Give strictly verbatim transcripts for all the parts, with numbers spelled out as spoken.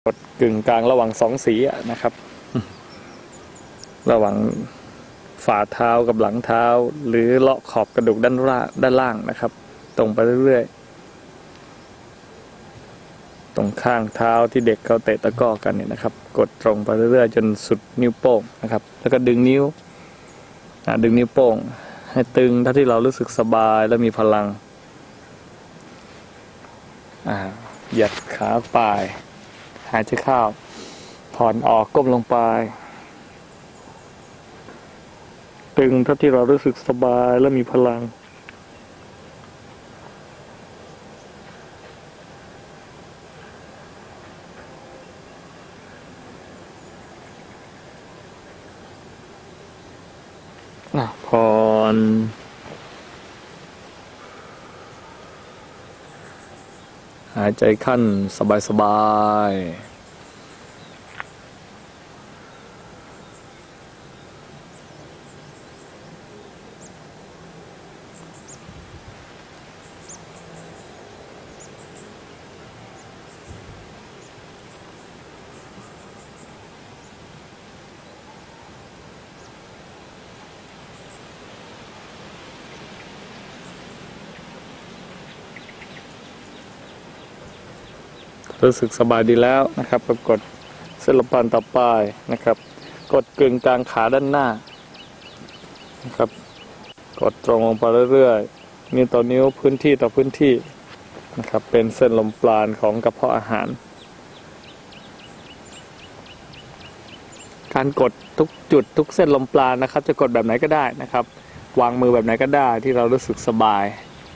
กดกึ่งกลางระหว่างสองสีนะครับระหว่างฝ่าเท้ากับหลังเท้าหรือเลาะขอบกระดูกด้านล่างด้านล่างนะครับตรงไปเรื่อยๆตรงข้างเท้าที่เด็กเขาเตะตะก้อกันเนี่ยนะครับกดตรงไปเรื่อยๆจนสุดนิ้วโป้งนะครับแล้วก็ดึงนิ้วดึงนิ้วโป้งให้ตึงเท่าที่เรารู้สึกสบายและมีพลังเหยียดขาปลายหายใจเข้าผ่อนออกก้มลงไปตึงเท่าที่เรารู้สึกสบายและมีพลังผ่อนหายใจขั้นสบายๆรู้สึกสบายดีแล้วนะครับก็กดเส้นลมปานต่อไปนะครับกดกึ่งกลางขาด้านหน้านะครับกดตรงลงไปเรื่อยๆนิ้วต่อนิ้วพื้นที่ต่อพื้นที่นะครับเป็นเส้นลมปราณของกระเพาะอาหารการกดทุกจุดทุกเส้นลมปราณนะครับจะกดแบบไหนก็ได้นะครับวางมือแบบไหนก็ได้ที่เรารู้สึกสบาย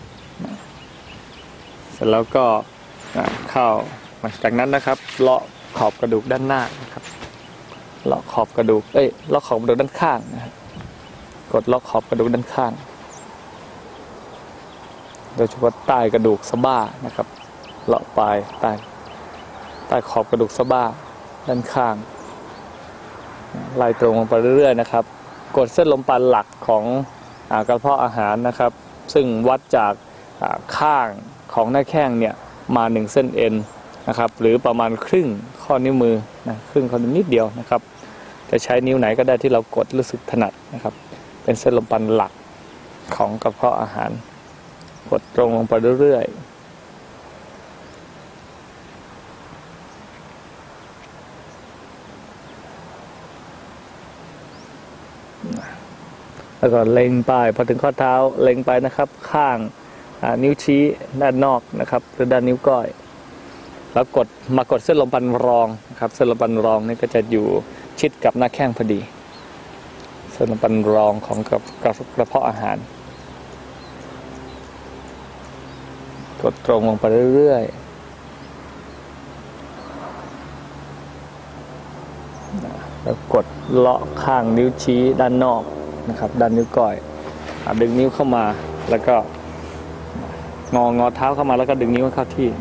เสร็จแล้วก็เข้าจากนั้นนะครับเลาะขอบกระดูกด้านหน้านะครับเลาะขอบกระดูกเอ้ยเลาะขอบกระดูกด้านข้างนะครับกดเลาะขอบกระดูกด้านข้างโดยเฉพาะใต้กระดูกสะบ้านะครับเลาะปลายใต้ใต้ขอบกระดูกสะบ้าด้านข้างไล่ตรงลงไปเรื่อยๆนะครับกดเส้นลมปราณหลักของกระเพาะอาหารนะครับซึ่งวัดจากข้างของหน้าแข้งเนี่ยมาหนึ่งเส้นเอ็นนะครับหรือประมาณครึ่งข้อนิ้วมือนะครึ่งข้อนิ้วนิดเดียวนะครับจะใช้นิ้วไหนก็ได้ที่เรากดรู้สึกถนัดนะครับเป็นเส้นลมปราณหลักของกระเพาะอาหารกดตรงลงไปเรื่อยๆแล้วก็เล็งไปพอถึงข้อเท้าเล็งไปนะครับข้างนิ้วชี้ด้านนอกนะครับหรือด้านนิ้วก้อยแล้วกดมากดเส้นลมปราณรองนะครับเส้นลมปราณรองนี่ก็จะอยู่ชิดกับหน้าแข้งพอดีเส้นลมปราณรองของกระเพาะอาหารกดตรงลงไปเรื่อยๆแล้วกดเลาะข้างนิ้วชี้ด้านนอกนะครับด้านนิ้วก้อยดึงนิ้วเข้ามาแล้วก็งองอเท้าเข้ามาแล้วก็ดึงนิ้วเข้าที่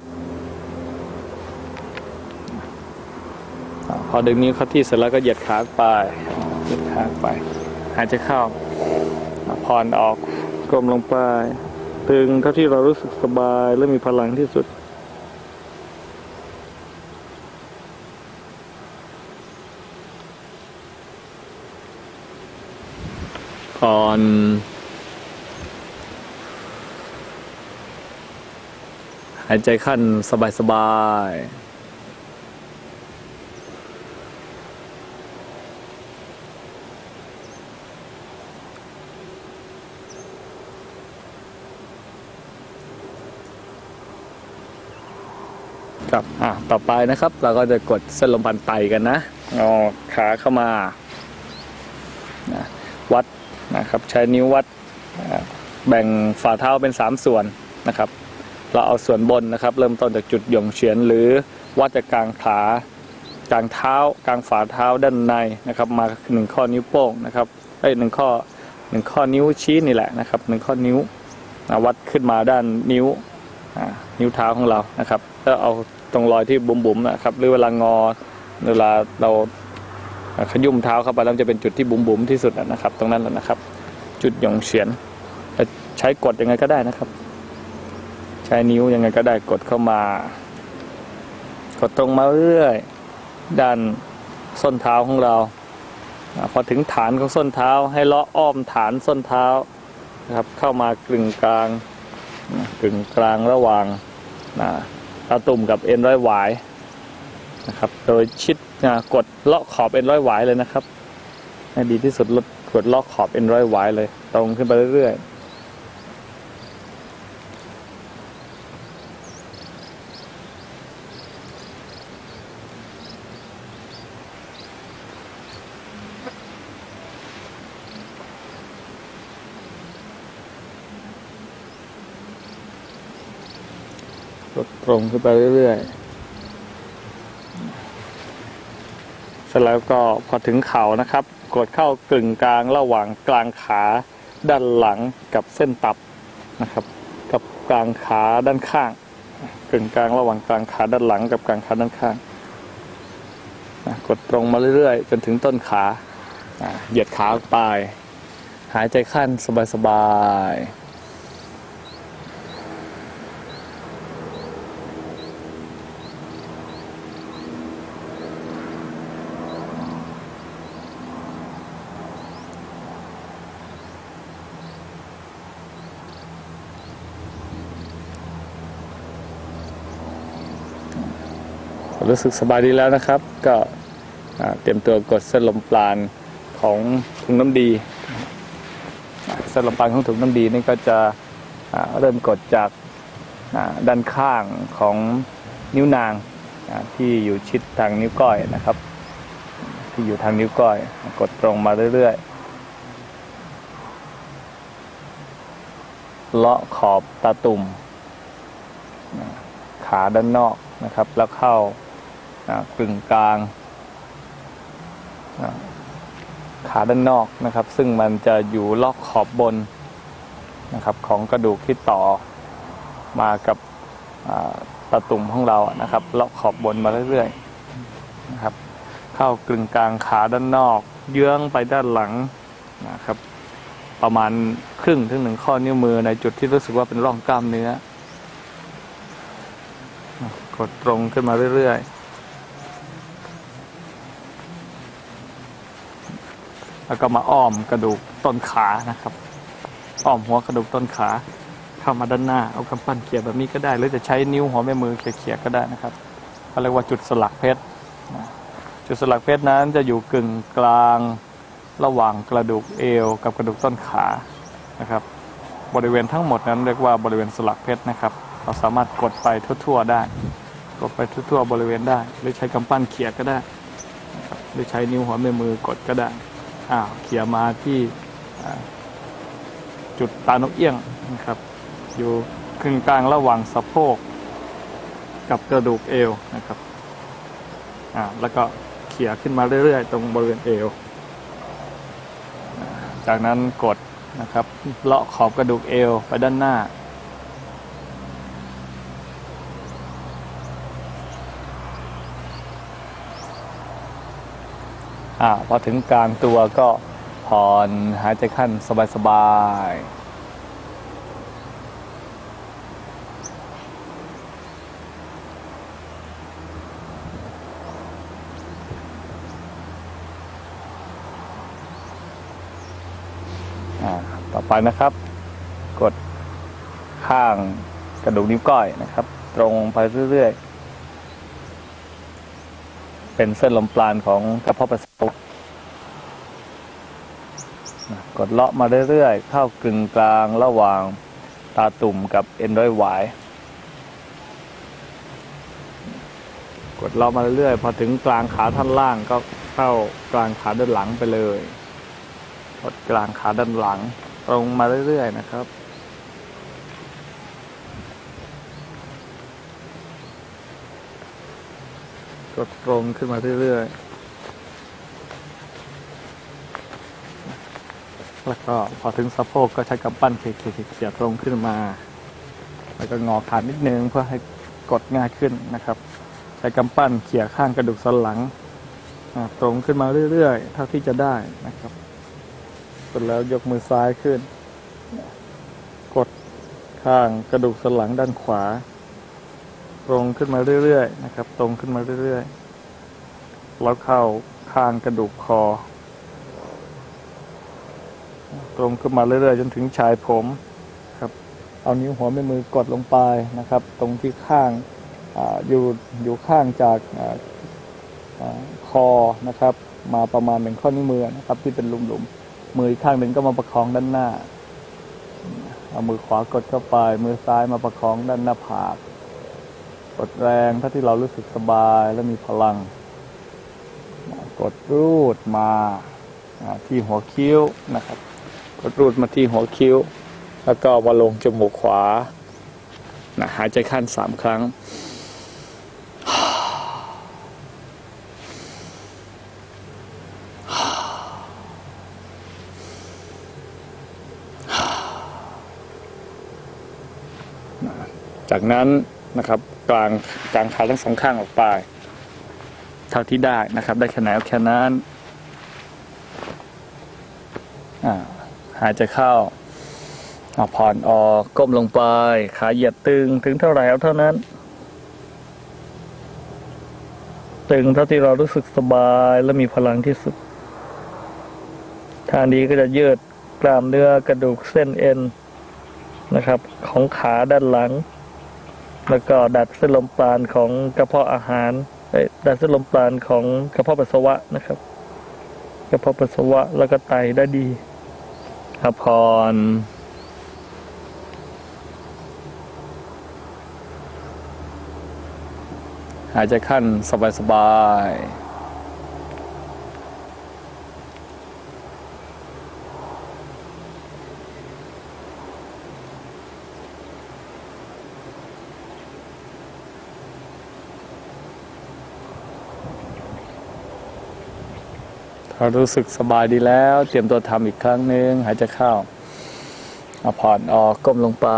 พอดึงนิ้วเข้าที่เสร็จแล้วก็เหยียดขาไปเหยียดขาไปหายใจเข้าผ่อนออกก้มลงไปตึงเท่าที่เรารู้สึกสบายและมีพลังที่สุดผ่อนหายใจขั้นสบายๆครับอ่ะต่อไปนะครับเราก็จะกดเส้นลมปราณไตกันนะงอขาเข้ามานะวัดนะครับใช้นิ้ววัดแบ่งฝ่าเท้าเป็นสามส่วนนะครับเราเอาส่วนบนนะครับเริ่มต้นจากจุดหย่งเฉียนหรือวัดจากกลางขากลางเท้ากลางฝ่าเท้าด้านในนะครับมาหนึ่งข้อนิ้วโป้งนะครับไอ้หนึ่งข้อหนึ่งข้อนิ้วชี้นี่แหละนะครับหนึ่งข้อนิ้ววัดขึ้นมาด้านนิ้วนิ้วเท้าของเรานะครับแล้วเอาตรงรอยที่บุ๋มๆนะครับหรือเวลางอเวลาเราขยุ่มเท้าเข้าไปแล้วจะเป็นจุดที่บุ๋มๆที่สุดนะครับตรงนั้นแหละนะครับจุดหย่งเฉียนใช้กดยังไงก็ได้นะครับใช้นิ้วยังไงก็ได้กดเข้ามากกดตรงมาเรื่อยด้านส้นเท้าของเราพอถึงฐานของส้นเท้าให้เลาะอ้อมฐานส้นเท้านะครับเข้ามากึ่งกลางกึ่งกลางระหว่างตาตุ่มกับเอ็นร้อยหวายนะครับโดยชิดกดเลาะขอบเอ็นร้อยหวายเลยนะครับให้ดีที่สุดลดกดเลาะขอบเอ็นร้อยหวายเลยตรงขึ้นไปเรื่อยๆกดตรงขึ้นไปเรื่อยๆเสร็จแล้วก็พอถึงเข่านะครับกดเข้ากึ่งกลางระหว่างกลางขาด้านหลังกับเส้นตับนะครับกับกลางขาด้านข้างกึ่งกลางระหว่างกลางขาด้านหลังกับกลางขาด้านข้างกดตรงมาเรื่อยๆจนถึงต้นขาเหยียดขาออกไปหายใจเข้าสบายๆรู้สึกสบายดีแล้วนะครับก็เตรียมตัวกดเส้นลมปราณของถุงน้ำดีเส้นลมปราณของถุงน้ำดีนี่ก็จะเริ่มกดจากด้านข้างของนิ้วนางที่อยู่ชิดทางนิ้วก้อยนะครับที่อยู่ทางนิ้วก้อยกดตรงมาเรื่อยๆเลาะขอบตาตุ่มขาด้านนอกนะครับแล้วเข้ากึ่งกลางขาด้านนอกนะครับซึ่งมันจะอยู่ลอกขอบบนนะครับของกระดูกที่ต่อมากับตาตุ่มของเรานะครับลอกขอบบนมาเรื่อยๆนะครับเข้ากึ่งกลางขาด้านนอกเยื้องไปด้านหลังนะครับประมาณครึ่งถึงหนึ่งข้อนิ้วมือในจุดที่รู้สึกว่าเป็นร่องกล้ามเนื้อกดตรงขึ้นมาเรื่อยๆแล้วก็มาอ้อมกระดูกต้นขานะครับอ้อมหัวกระดูกต้นขาเข้ามาด้านหน้าเอากำปั้นเขี่ยแบบนี้ก็ได้หรือจะใช้นิ้วหัวแม่มือเขี่ยๆก็ได้นะครับเขาเรียกว่าจุดสลักเพชรจุดสลักเพชรนั้นจะอยู่กึ่งกลางระหว่างกระดูกเอวกับกระดูกต้นขานะครับบริเวณทั้งหมดนั้นเรียกว่าบริเวณสลักเพชรนะครับเราสามารถกดไปทั่วๆได้กดไปทั่วๆบริเวณได้หรือใช้กำปั้นเขี่ยก็ได้หรือใช้นิ้วหัวแม่มือกดก็ได้อ้าวเขี่ยมาที่จุดตานกเอี้ยงนะครับอยู่ครึ่งกลางระหว่างสะโพกกับกระดูกเอวนะครับอ่าแล้วก็เขี่ยขึ้นมาเรื่อยๆตรงบริเวณเอวจากนั้นกดนะครับเลาะขอบกระดูกเอวไปด้านหน้าอ่าพอถึงกลางตัวก็ผ่อนหายใจเข้าสบายๆต่อไปนะครับกดข้างกระดูกนิ้วก้อยนะครับตรงไปเรื่อยๆเป็นเส้นลมปราณของกระเพาะปัสสาวะกดเลาะมาเรื่อยๆเข้ากึ่งกลางระหว่างตาตุ่มกับเอ็นร้อยหวายกดเลาะมาเรื่อยๆพอถึงกลางขาท่อนล่างก็เข้ากลางขาด้านหลังไปเลยกดกลางขาด้านหลังตรงมาเรื่อยๆนะครับกดตรงขึ้นมาเรื่อยๆแล้วก็พอถึงสะโพกก็ใช้กำปั้นเขี่ยๆตรงขึ้นมาแล้วก็งอขานิดนึงเพื่อให้กดง่ายขึ้นนะครับใช้กำปั้นเขี่ยข้างกระดูกสันหลังตรงขึ้นมาเรื่อยๆเท่าที่จะได้นะครับเสร็จแล้วยกมือซ้ายขึ้นกดข้างกระดูกสันหลังด้านขวาตรงขึ้นมาเรื่อยๆนะครับตรงขึ้นมาเรื่อยๆแล้วเข้าข้างกระดูกคอตรงขึ้นมาเรื่อยๆจนถึงชายผมครับเอานิ้วหัวแม่มือกดลงไปนะครับตรงที่ข้างอยู่อยู่ข้างจากคอนะครับมาประมาณหนึ่งข้อนิ้วมือนะครับที่เป็นหลุมๆมืออีกข้างหนึ่งก็มาประคองด้านหน้าเอามือขวากดเข้าไปมือซ้ายมาประคองด้านหน้าผากกดแรงถ้าที่เรารู้สึกสบายและมีพลังกดรูดมาที่หัวคิ้วนะครับกดรูดมาที่หัวคิ้วแล้วก็มาลงจมูกขวานะหายใจเข้าสามครั้งจากนั้นนะครับกลางกลางขาทั้งสองข้างออกไปเท่าที่ได้นะครับได้แค่ไหนเอาแค่นั้นหายใจเข้าผ่อนออกก้มลงไปขาเหยียดตึงถึงเท่าไหร่เอาเท่านั้นตึงเท่าที่เรารู้สึกสบายและมีพลังที่สุดท่านี้ก็จะยืดกล้ามเนื้อกระดูกเส้นเอ็นนะครับของขาด้านหลังแล้วก็ดัดเส้นลมปราณของกระเพาะอาหารดัดเส้นลมปราณของกระเพาะปัสสาวะนะครับกระเพาะปัสสาวะแล้วก็ไตได้ดีครับผ่อนหายใจเข้าสบายๆถ้ารู้สึกสบายดีแล้วเตรียมตัวทำอีกครั้งหนึ่งหายใจเข้าเอาผ่อนออกก้มลงไป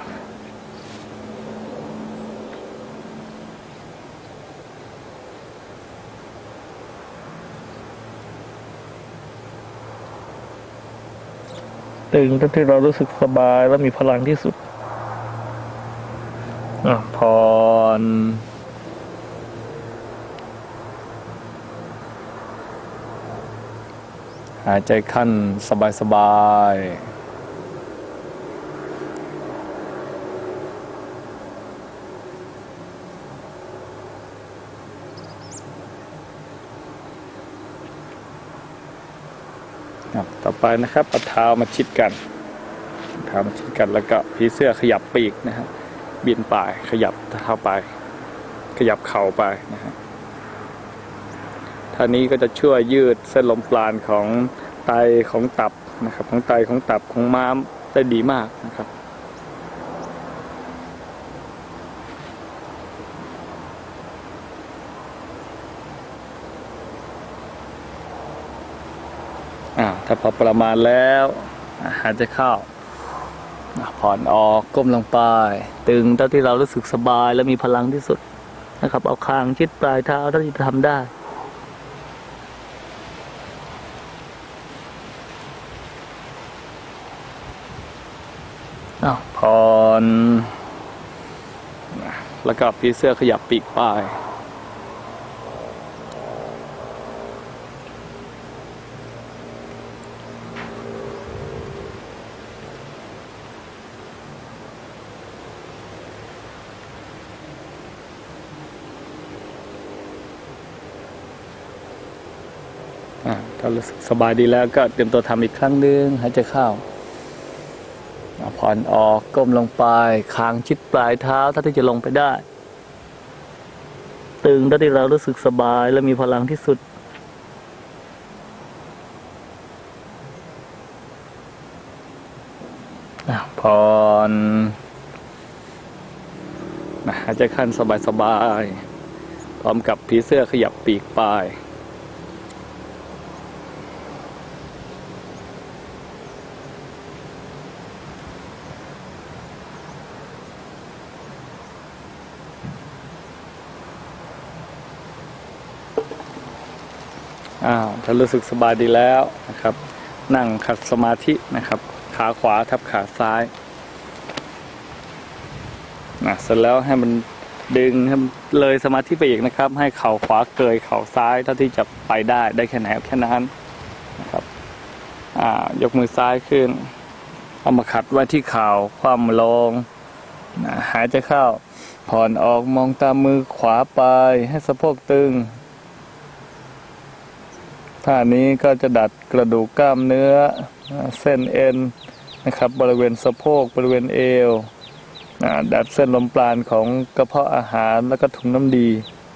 ตึงที่เรารู้สึกสบายและมีพลังที่สุดอ่ะผ่อนหายใจเข้าสบายๆต่อไปนะครับเอาเท้ามาชิดกันเท้ามาชิดกันแล้วก็ผีเสื้อขยับปีกนะฮะบินไปขยับเท้าไปขยับเข่าไปนะฮะท่านี้ก็จะช่วยยืดเส้นลมปราณของไตของตับนะครับของไตของตับของม้ามได้ดีมากนะครับอ่าถ้าพอประมาณแล้วหายใจเข้าผ่อนออกก้มลงไปตึงเท่าที่เรารู้สึกสบายและมีพลังที่สุดนะครับเอาคางชิดปลายเท้าเท่าที่จะทำได้ผ่อนแล้วก็ผีเสื้อขยับปีกไปถ้ารู้สึกสบายดีแล้วก็เตรียมตัวทำอีกครั้งหนึ่งหายใจเข้าผ่อนออกก้มลงไปคางชิดปลายเท้าถ้าที่จะลงไปได้ตึงถ้าที่เรารู้สึกสบายและมีพลังที่สุดผ่อนหายใจเข้าสบายๆพร้อมกับผีเสื้อขยับปีกไปอ้าวถ้ารู้สึกสบายดีแล้วนะครับนั่งขัดสมาธินะครับขาขวาทับขาซ้ายนะเสร็จแล้วให้มันดึงเลยสมาธิไปอีกนะครับให้เข่าขวาเกยเข่าซ้ายเท่าที่จะไปได้ได้แค่ไหนแค่นั้นนะครับอ่ายกมือซ้ายขึ้นเอามาขัดไว้ที่เข่าคว่ำลงนะหายใจเข้าผ่อนออกมองตามมือขวาไปให้สะโพกตึงท่านี้ก็จะดัดกระดูกกล้ามเนื้อเส้นเอ็นนะครับบริเวณสะโพกบริเวณเอวดัดเส้นลมปราณของกระเพาะอาหารแล้วก็ถุงน้ำดี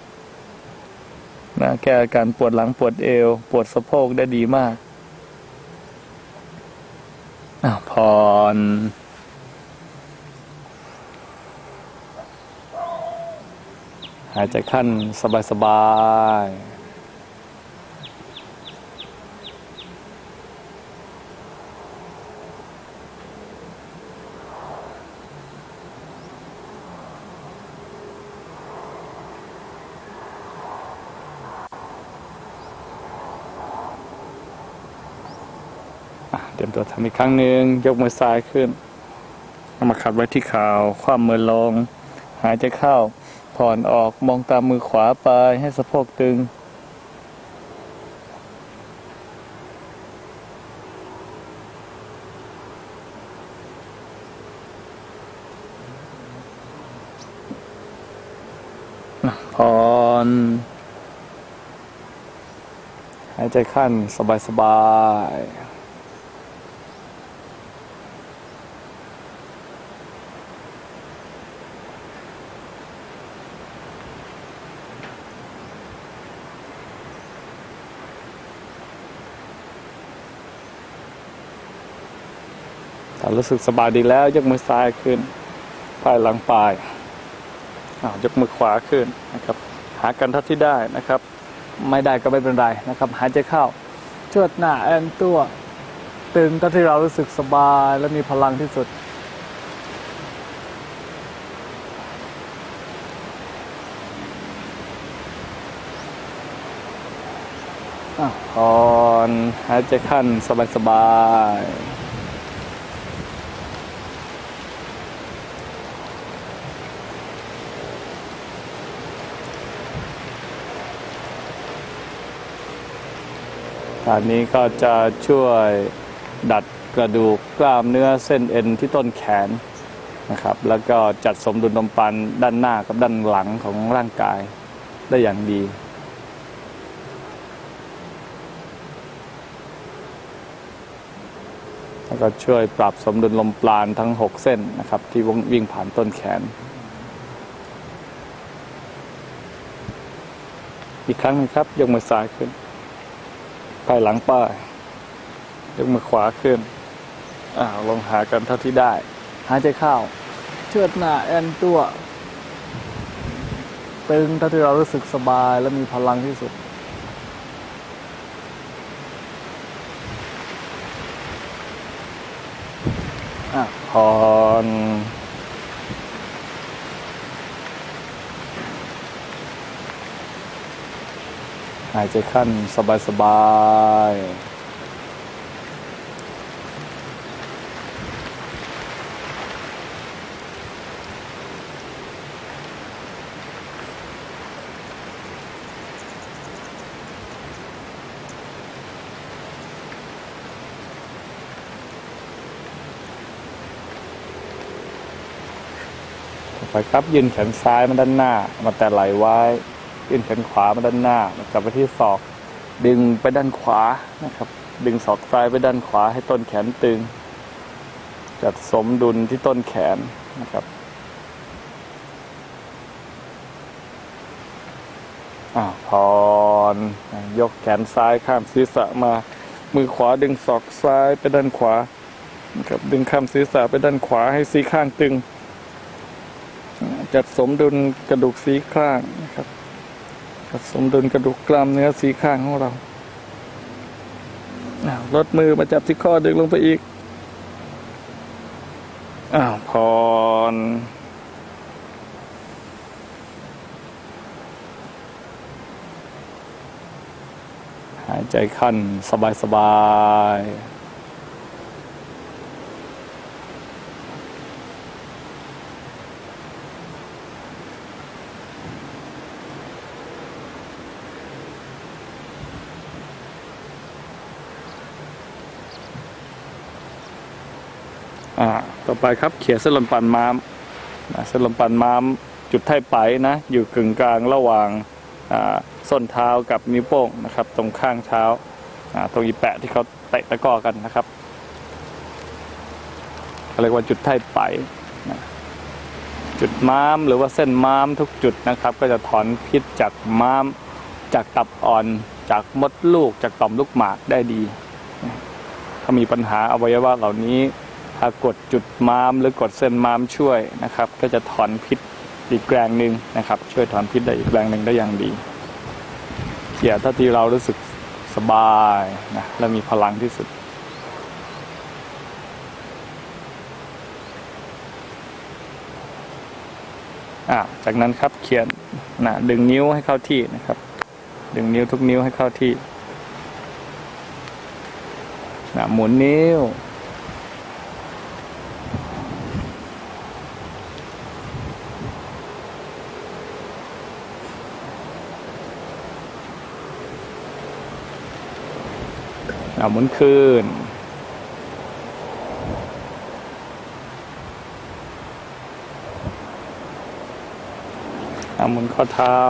นะแก้อาการปวดหลังปวดเอวปวดสะโพกได้ดีมากผ่อนหายใจขั้นสบายๆเตรียมตัวทำอีกครั้งหนึ่งยกมือซ้ายขึ้นเอามาขัดไว้ที่เข่าคว่ำมือลงหายใจเข้าผ่อนออกมองตามมือขวาไปให้สะโพกตึงผ่อนหายใจขั้นสบายๆรู้สึกสบายดีแล้วยกมือซ้ายขึ้นปลายหลังปลายยกมือขวาขึ้นนะครับหากันเท่าที่ได้นะครับไม่ได้ก็ไม่เป็นไรนะครับหายใจเข้าเชิดหน้าแอนตัวตึงเท่าที่เรารู้สึกสบายและมีพลังที่สุดผ่อนหายใจขั้นสบายๆอันนี้ก็จะช่วยดัดกระดูกกล้ามเนื้อเส้นเอ็นที่ต้นแขนนะครับแล้วก็จัดสมดุลลมปราณด้านหน้ากับด้านหลังของร่างกายได้อย่างดีแล้วก็ช่วยปรับสมดุลลมปราณทั้งหกเส้นนะครับที่วิ่งผ่านต้นแขนอีกครั้งนึงครับยกมือซ้ายขึ้นปลายหลังป้ายยกมือขวาขึ้นอ่าลงหากันเท่าที่ได้หายใจเข้าเชิดหน้าแอนตัวตึงเท่าที่เรารู้สึกสบายและมีพลังที่สุดอ่ะผ่อนหายใจขั้นสบายๆไปครับยืนแขนซ้ายมาด้านหน้ามาแต่ไหลไว้ยื่นแขนขวามาด้านหน้ากลับไปที่ศอกดึงไปด้านขวานะครับดึงศอกซ้ายไปด้านขวาให้ต้นแขนตึงจัดสมดุลที่ต้นแขนนะครับอ่าผ่อนยกแขนซ้ายข้ามศีรษะมามือขวาดึงศอกซ้ายไปด้านขวานะครับดึงข้ามศีรษะไปด้านขวาให้ซี่ข้างตึงจัดสมดุลกระดูกซี่ข้างนะครับสมดุลกระดูกกล้ามเนื้อสีข้างของเราลดมือมาจับที่ข้อดึงลงไปอีกอ้าวผ่อนหายใจขั้นสบายๆอ่าต่อไปครับเขี่ยเส้นลมปันม้ามนะเส้นลมปันม้ามจุดไถ่ไปนะอยู่กึ่งกลางระหว่างส้นเท้ากับนิ้วโป้งนะครับตรงข้างเท้าตรงอีแปะที่เขาเตะตะก้อกันนะครับเรียกว่าจุดไถ่ไปนะจุดม้ามหรือว่าเส้นม้ามทุกจุดนะครับก็จะถอนพิษจากม้ามจากตับอ่อนจากมดลูกจากต่อมลูกหมากได้ดีถ้ามีปัญหาอวัยวะเหล่านี้ถ้ากดจุดม้ามหรือกดเส้นม้ามช่วยนะครับก็จะถอนพิษอีกแรงหนึ่งนะครับช่วยถอนพิษได้อีกแรงหนึ่งได้อย่างดีเขี่ยถ้าที่เรารู้สึกสบายนะและมีพลังที่สุดอ่าจากนั้นครับเขียนนะดึงนิ้วให้เข้าที่นะครับดึงนิ้วทุกนิ้วให้เข้าที่นะหมุนนิ้วนะหมุนคืนนะหมุนข้อเท้า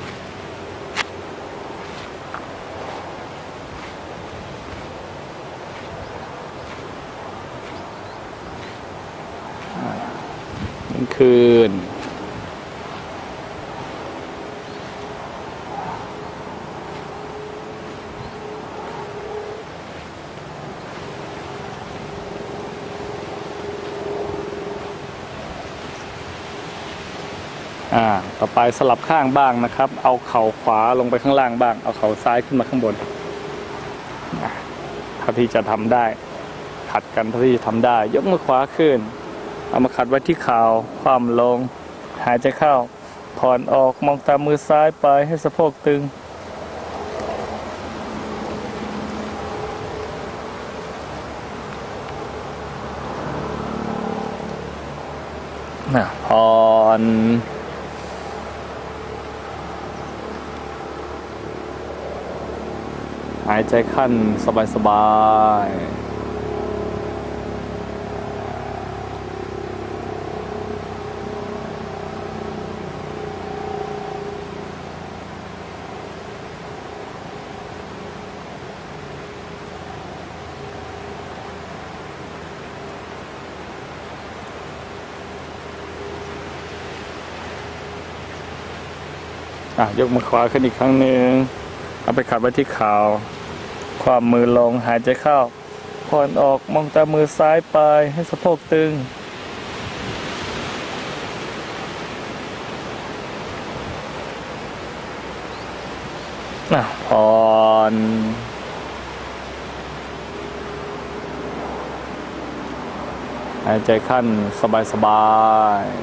คืนอ่าต่อไปสลับข้างบ้างนะครับเอาเข่าขวาลงไปข้างล่างบ้างเอาเข่าซ้ายขึ้นมาข้างบนเท่าที่จะทำได้ขัดกันเท่าที่จะทำได้ยกมือขวาขึ้นเอามาขัดไว้ที่เข่าคว่ำลงหายใจเข้าถอนออกมองตามมือซ้ายไปให้สะโพกตึงนะผ่อนหายใจขั้นสบายๆยกมือขวาขึ้นอีกครั้งหนึ่งเอาไปขัดไว้ที่เข่าความมือลงหายใจเข้าผ่อนออกมองตามมือซ้ายไปให้สะโพกตึงผ่อนหายใจขั้นสบายๆ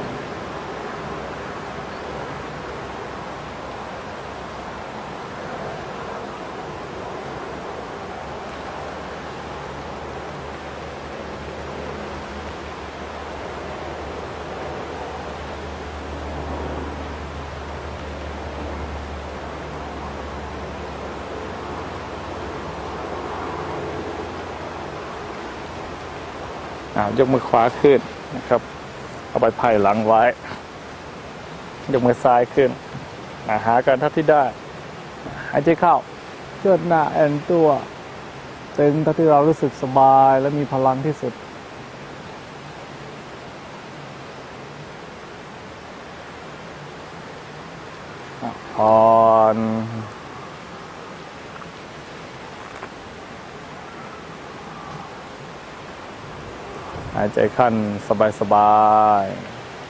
ยกมือขวาขึ้นนะครับเอาไปไพ่หลังไว้ยกมือซ้ายขึ้นหากันเท่าที่ได้หายใจเข้าเชิดหน้าแอนตัวตึงเท่าที่เรารู้สึกสบายและมีพลังที่สุดผ่อนหายใจขั้นสบายๆ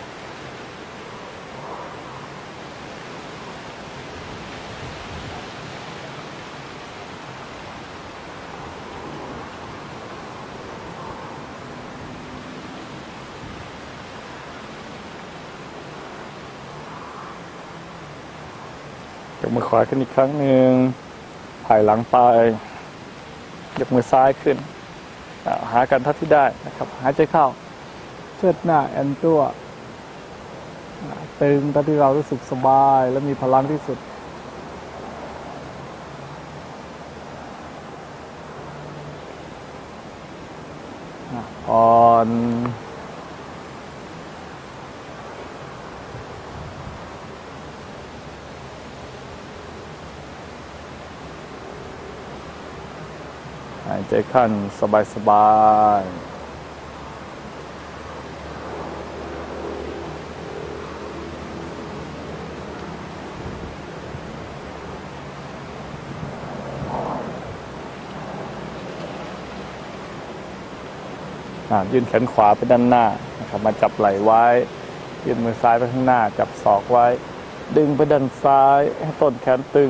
ยกมือขวาขึ้นอีกครั้งหนึ่งถ่ายหลังไปยกมือซ้ายขึ้นหากันเท่าที่ได้นะครับหายใจเข้าเชิดหน้าแอนตัวตึงเท่าที่เรารู้สึกสบายและมีพลังที่สุดผ่อนนหายใจเข้าสบายสบายยื่นแขนขวาไปด้านหน้านะครับมาจับไหล่ไว้ยื่นมือซ้ายไปข้างหน้าจับศอกไว้ดึงไปด้านซ้ายให้ต้นแขนตึง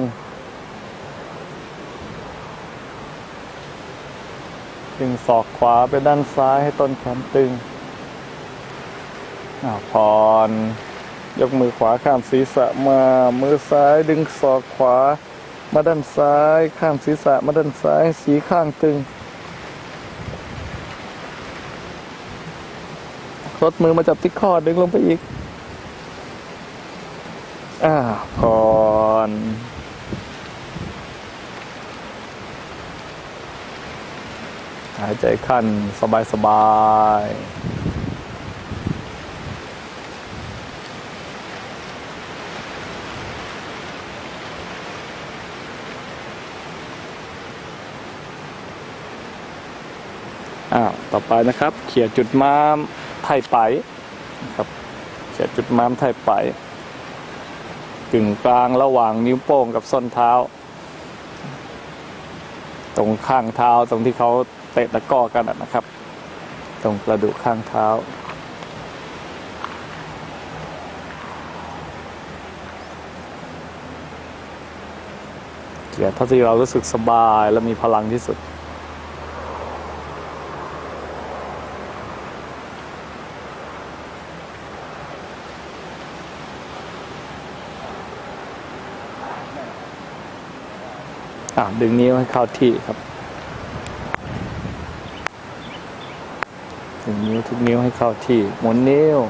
ดึงศอกขวาไปด้านซ้ายให้ต้นแขนตึงผ่อนยกมือขวาข้ามศีรษะมามือซ้ายดึงศอกขวามาด้านซ้ายข้ามศีรษะมาด้านซ้ายสีข้างตึงลดมือมาจับที่ข้อดึงลงไปอีกอ่าผ่อนหายใจเข้าสบายสบายอ้าวต่อไปนะครับเขี่ยจุดม้ามไถ่ไปนะครับเขี่ยจุดม้ามไถ่ไปกึ่งกลางระหว่างนิ้วโป้งกับส้นเท้าตรงข้างเท้าตรงที่เขาเตะตะก้อกันนะครับตรงกระดูกข้างเท้าเขี่ยเท่าที่เรารู้สึกสบายและมีพลังที่สุดดึงนิ้วให้เข้าที่ครับดึงนิ้วทุกนิ้วให้เข้าที่หมุนนิ้ว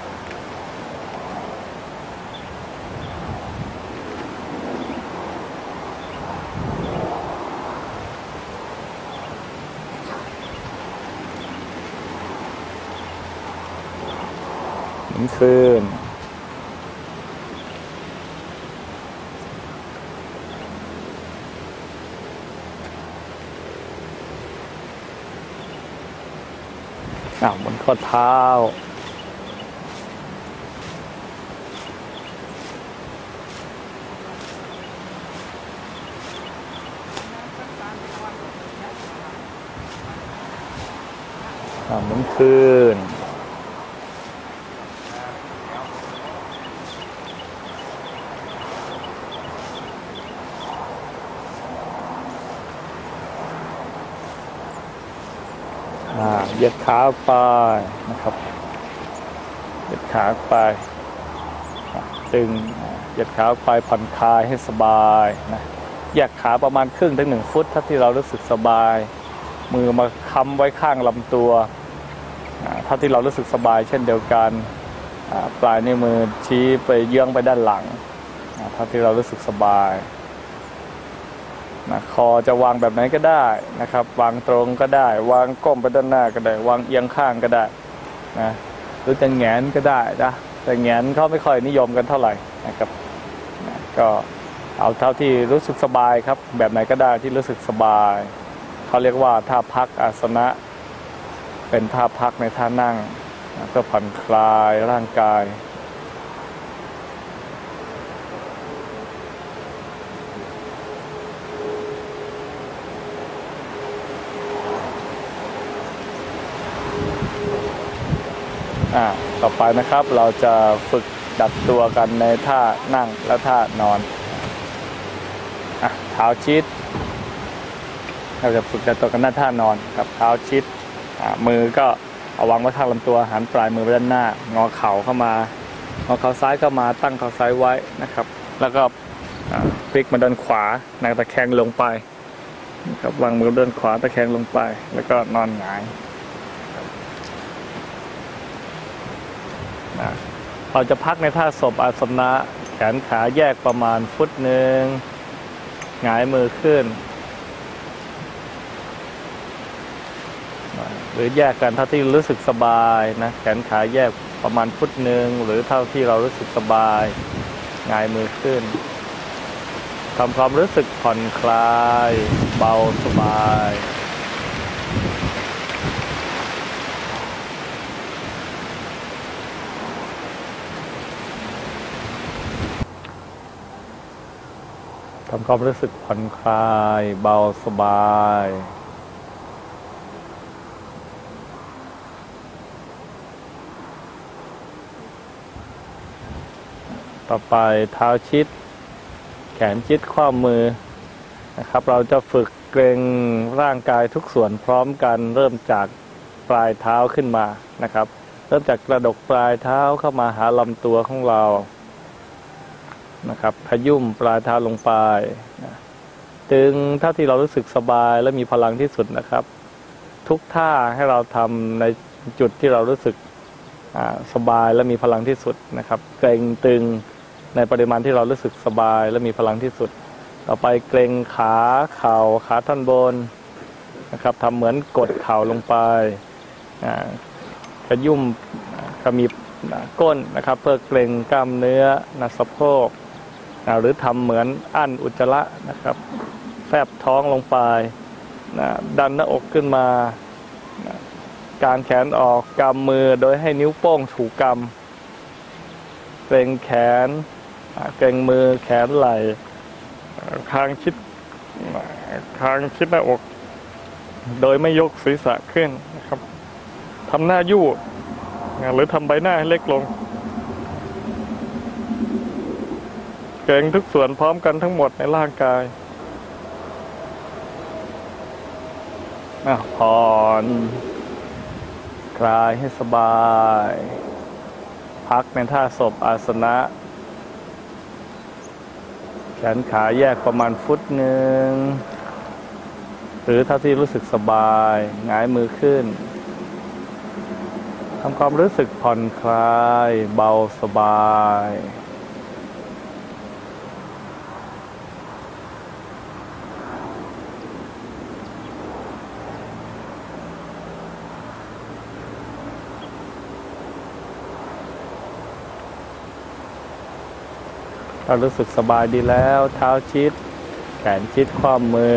หมุนคืนอ่าบนข้อเท้าอ่าหมุนคืนเหยียดขาไปนะครับเหยียดขาไปตึงเหยียดขาไปผ่อนคลายให้สบายนะแยกขาประมาณครึ่งถึงหนึ่งฟุตถ้าที่เรารู้สึกสบายมือมาค้ำไว้ข้างลำตัวถ้าที่เรารู้สึกสบายเช่นเดียวกันปลายนิ้วมือชี้ไปเยื้องไปด้านหลังถ้าที่เรารู้สึกสบายนะคอจะวางแบบไหนก็ได้นะครับวางตรงก็ได้วางก้มไปด้านหน้าก็ได้วางเอียงข้างก็ได้นะหรือจะแหงนก็ได้นะแต่แหงนเขาไม่ค่อยนิยมกันเท่าไหร่นะครับนะก็เอาเท่าที่รู้สึกสบายครับแบบไหนก็ได้ที่รู้สึกสบายเขาเรียกว่าท่าพักอาสนะเป็นท่าพักในท่านั่งนะเพื่อผ่อนคลายร่างกายอ่าต่อไปนะครับเราจะฝึกดัดตัวกันในท่านั่งและท่านอนอ่ะเท้าชิดเราจะฝึกดัดตัวกันในท่านอนครับเท้าชิดอ่ามือก็เอาวางไว้ข้างลำตัวหันปลายมือไปด้านหน้างอเข่าเข้ามางอเข่าซ้ายเข้ามาตั้งเข่าซ้ายไว้นะครับแล้วก็พลิกมาด้านขวาหนังตะแคงลงไปนะครับวางมือด้านขวาตะแคงลงไปแล้วก็นอนหงายเราจะพักในท่าศพอาสนะแขนขาแยกประมาณฟุตหนึ่งหงายมือขึ้นรือแยกกันเท่าที่รู้สึกสบายนะแขนขาแยกประมาณฟุตหนึ่งหรือเท่าที่เรารู้สึกสบายหงายมือขึ้นทำความรู้สึกผ่อนคลายเบาสบายทำความรู้สึกผ่อนคลายเบาสบายต่อไปเท้าชิดแขนชิดข้อมือนะครับเราจะฝึกเกร็งร่างกายทุกส่วนพร้อมกันเริ่มจากปลายเท้าขึ้นมานะครับเริ่มจากกระดกปลายเท้าเข้ามาหาลำตัวของเรานะครับขยุ่มปลายเท้าลงไปนะตึงเท่าที่เรารู้สึกสบายและมีพลังที่สุดนะครับทุกท่าให้เราทำในจุดที่เรารู้สึกสบายและมีพลังที่สุดนะครับเกร็งตึงในปริมาณที่เรารู้สึกสบายและมีพลังที่สุดต่อไปเกร็งขาเข่าขาท่อนบนนะครับทำเหมือนกดเข่าลงไปขยุ่มขมิบก้นนะครับเพื่อเกร็งกล้ามเนื้อหน้าสะโพกหรือทำเหมือนอั้นอุจจาระนะครับแฟบท้องลงไปนะดันหน้าอกขึ้นมานะกางแขนออกกำมือโดยให้นิ้วโป้งถูกกำเกร็งแขนเกร็งมือแขนไหล่คางชิดคางชิดหน้าอกโดยไม่ยกศีรษะขึ้นนะครับทำหน้ายู่หรือทำใบหน้าให้เล็กลงเกร็งทุกส่วนพร้อมกันทั้งหมดในร่างกายผ่อนคลายให้สบายพักในท่าศพอาสนะแขนขาแยกประมาณฟุตหนึ่งหรือเท่าที่รู้สึกสบายหงายมือขึ้นทำความรู้สึกผ่อนคลายเบาสบายถ้ารู้สึกสบายดีแล้วเท้าชิดแขนชิดข้อมื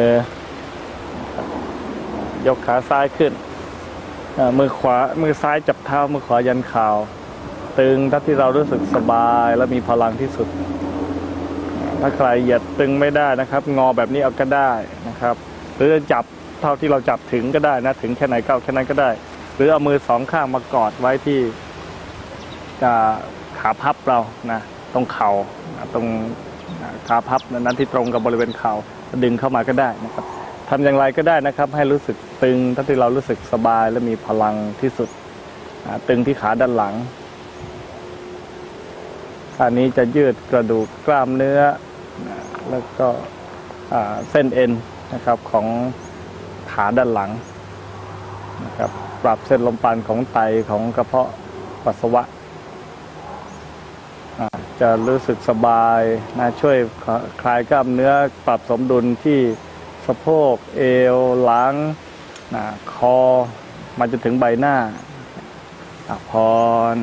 อยกขาซ้ายขึ้นมือขวามือซ้ายจับเท้ามือขวายันเข่าตึงถ้าที่เรารู้สึกสบายและมีพลังที่สุดถ้าใครเหยียดตึงไม่ได้นะครับงอแบบนี้เอาก็ได้นะครับหรือจับเท่าที่เราจับถึงก็ได้นะถึงแค่ไหนก็แค่นั้นก็ได้หรือเอามือสองข้างมากอดไว้ที่ขาพับเรานะตรงเข่าตรงขาพับนั้นที่ตรงกับบริเวณเข่าดึงเข้ามาก็ได้นะครับทำอย่างไรก็ได้นะครับให้รู้สึกตึงถ้าที่เรารู้สึกสบายและมีพลังที่สุดตึงที่ขาด้านหลังท่านี้จะยืดกระดูกกล้ามเนื้อแล้วก็เส้นเอ็นนะครับของขาด้านหลังนะครับปรับเส้นลมปราณของไตของกระเพาะปัสสาวะจะรู้สึกสบายนะช่วยคลายกล้ามเนื้อปรับสมดุลที่สะโพกเอวหลังนะคอมาจนถึงใบหน้าผ่อน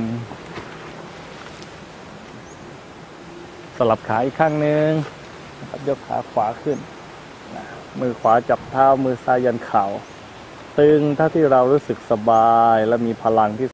สลับขาอีกข้างหนึ่งนะครับยกขาขวาขึ้นนะมือขวาจับเท้ามือซ้ายยันเข่าตึงถ้าที่เรารู้สึกสบายและมีพลังที่